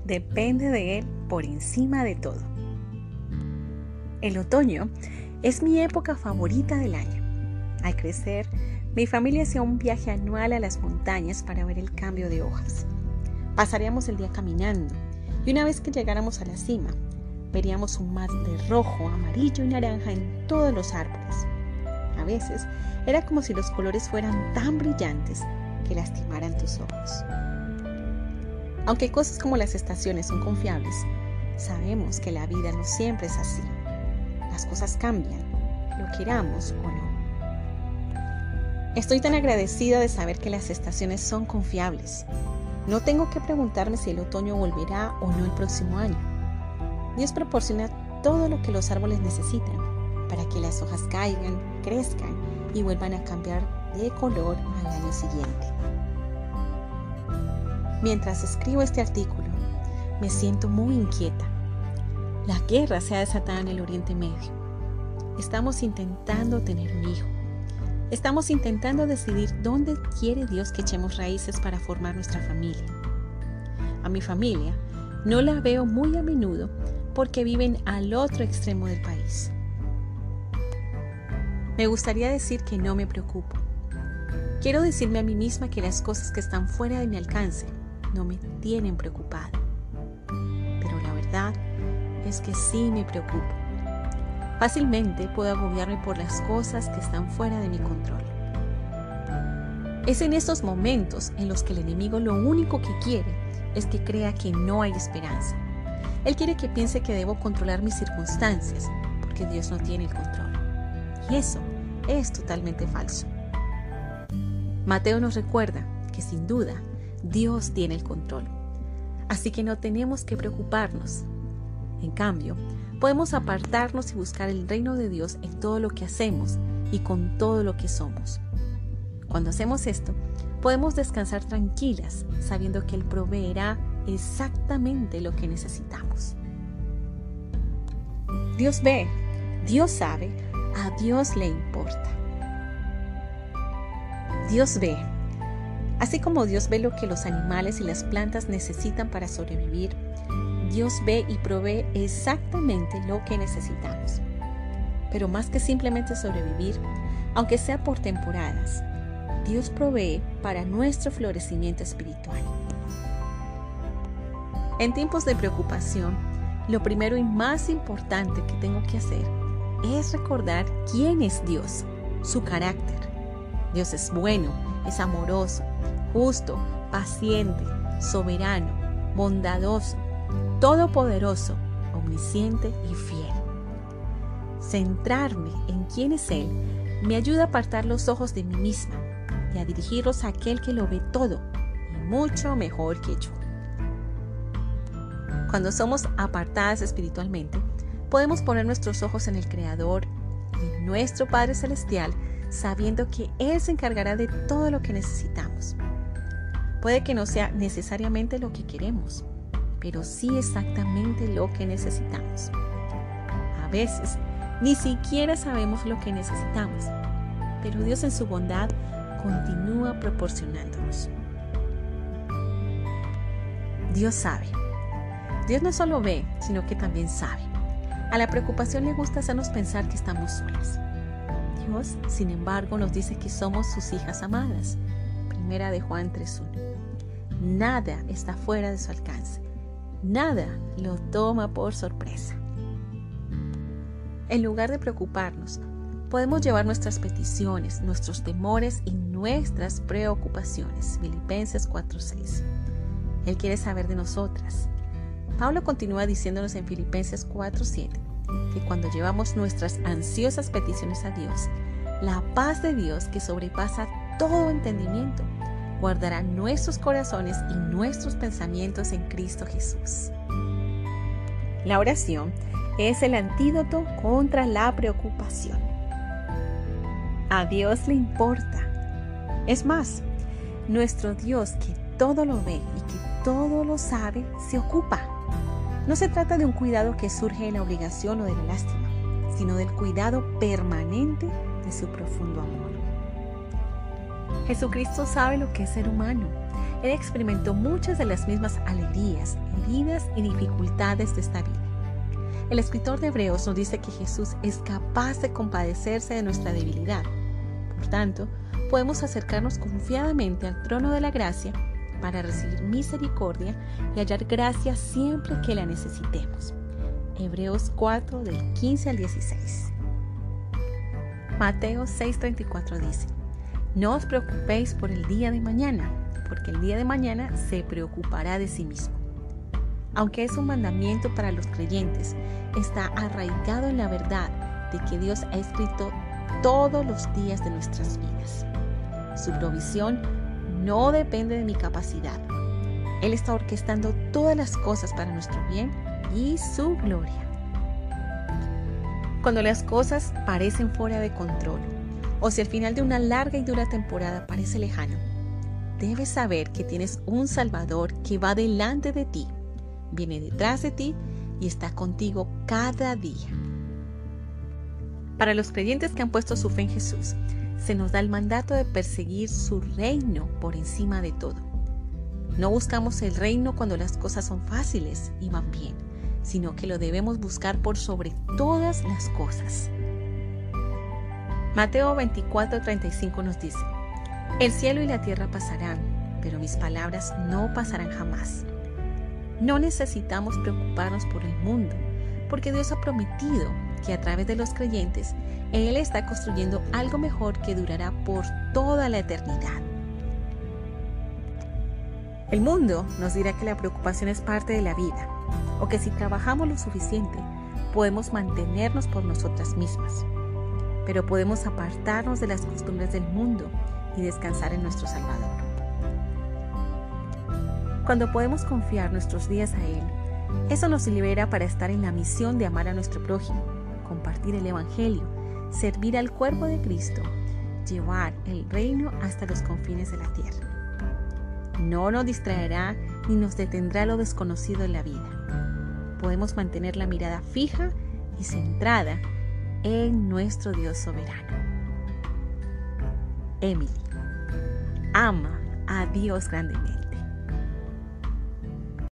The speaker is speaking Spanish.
depende de Él por encima de todo. El otoño es mi época favorita del año. Al crecer, mi familia hacía un viaje anual a las montañas para ver el cambio de hojas. Pasaríamos el día caminando y una vez que llegáramos a la cima, veríamos un mar de rojo, amarillo y naranja en todos los árboles. A veces era como si los colores fueran tan brillantes que lastimaran tus ojos. Aunque cosas como las estaciones son confiables, sabemos que la vida no siempre es así. Las cosas cambian, lo queramos o no. Estoy tan agradecida de saber que las estaciones son confiables. No tengo que preguntarme si el otoño volverá o no el próximo año. Dios proporciona todo lo que los árboles necesitan para que las hojas caigan, crezcan y vuelvan a cambiar de color al año siguiente. Mientras escribo este artículo, me siento muy inquieta. La guerra se ha desatado en el Oriente Medio. Estamos intentando tener un hijo. Estamos intentando decidir dónde quiere Dios que echemos raíces para formar nuestra familia. A mi familia no la veo muy a menudo porque viven al otro extremo del país. Me gustaría decir que no me preocupo. Quiero decirme a mí misma que las cosas que están fuera de mi alcance no me tienen preocupada. Pero la verdad es que sí me preocupo. Fácilmente puedo agobiarme por las cosas que están fuera de mi control. Es en estos momentos en los que el enemigo lo único que quiere es que crea que no hay esperanza. Él quiere que piense que debo controlar mis circunstancias porque Dios no tiene el control. Y eso es totalmente falso. Mateo nos recuerda que sin duda Dios tiene el control. Así que no tenemos que preocuparnos. En cambio, podemos apartarnos y buscar el reino de Dios en todo lo que hacemos y con todo lo que somos. Cuando hacemos esto, podemos descansar tranquilas, sabiendo que Él proveerá exactamente lo que necesitamos. Dios ve, Dios sabe, a Dios le importa. Dios ve. Así como Dios ve lo que los animales y las plantas necesitan para sobrevivir, Dios ve y provee exactamente lo que necesitamos. Pero más que simplemente sobrevivir, aunque sea por temporadas, Dios provee para nuestro florecimiento espiritual. En tiempos de preocupación, lo primero y más importante que tengo que hacer es recordar quién es Dios, su carácter. Dios es bueno, es amoroso, justo, paciente, soberano, bondadoso, todopoderoso, omnisciente y fiel. Centrarme en quién es Él me ayuda a apartar los ojos de mí misma y a dirigirlos a aquel que lo ve todo y mucho mejor que yo. Cuando somos apartadas espiritualmente, podemos poner nuestros ojos en el Creador y en nuestro Padre Celestial, sabiendo que Él se encargará de todo lo que necesitamos. Puede que no sea necesariamente lo que queremos, pero sí exactamente lo que necesitamos. A veces, ni siquiera sabemos lo que necesitamos, pero Dios en su bondad continúa proporcionándonos. Dios sabe. Dios no solo ve, sino que también sabe. A la preocupación le gusta hacernos pensar que estamos solas. Dios, sin embargo, nos dice que somos sus hijas amadas. Primera de Juan 3:1. Nada está fuera de su alcance. Nada lo toma por sorpresa. En lugar de preocuparnos, podemos llevar nuestras peticiones, nuestros temores y nuestras preocupaciones. Filipenses 4:6. Él quiere saber de nosotras. Pablo continúa diciéndonos en Filipenses 4:7 que cuando llevamos nuestras ansiosas peticiones a Dios, la paz de Dios que sobrepasa todo entendimiento guardará nuestros corazones y nuestros pensamientos en Cristo Jesús. La oración es el antídoto contra la preocupación. A Dios le importa. Es más, nuestro Dios que todo lo ve y que todo lo sabe, se ocupa. No se trata de un cuidado que surge de la obligación o de la lástima, sino del cuidado permanente de su profundo amor. Jesucristo sabe lo que es ser humano Él experimentó muchas de las mismas alegrías, heridas y dificultades de esta vida. El escritor de Hebreos nos dice que Jesús es capaz de compadecerse de nuestra debilidad. Por tanto, podemos acercarnos confiadamente al trono de la gracia para recibir misericordia y hallar gracia siempre que la necesitemos. Hebreos 4, del 15 al 16. Mateo 6:34 dice: No os preocupéis por el día de mañana, porque el día de mañana se preocupará de sí mismo. Aunque es un mandamiento para los creyentes, está arraigado en la verdad de que Dios ha escrito todos los días de nuestras vidas. Su provisión no depende de mi capacidad. Él está orquestando todas las cosas para nuestro bien y su gloria. Cuando las cosas parecen fuera de control, o si el final de una larga y dura temporada parece lejano, debes saber que tienes un Salvador que va delante de ti, viene detrás de ti y está contigo cada día. Para los creyentes que han puesto su fe en Jesús, se nos da el mandato de perseguir su reino por encima de todo. No buscamos el reino cuando las cosas son fáciles y van bien, sino que lo debemos buscar por sobre todas las cosas. Mateo 24:35 nos dice: El cielo y la tierra pasarán, pero mis palabras no pasarán jamás. No necesitamos preocuparnos por el mundo, porque Dios ha prometido que a través de los creyentes, Él está construyendo algo mejor que durará por toda la eternidad. El mundo nos dirá que la preocupación es parte de la vida, o que si trabajamos lo suficiente, podemos mantenernos por nosotras mismas. Pero podemos apartarnos de las costumbres del mundo y descansar en nuestro Salvador. Cuando podemos confiar nuestros días a Él, eso nos libera para estar en la misión de amar a nuestro prójimo, compartir el Evangelio, servir al cuerpo de Cristo, llevar el reino hasta los confines de la tierra. No nos distraerá ni nos detendrá lo desconocido en la vida. Podemos mantener la mirada fija y centrada en nuestro Dios soberano. Emily, ama a Dios grandemente.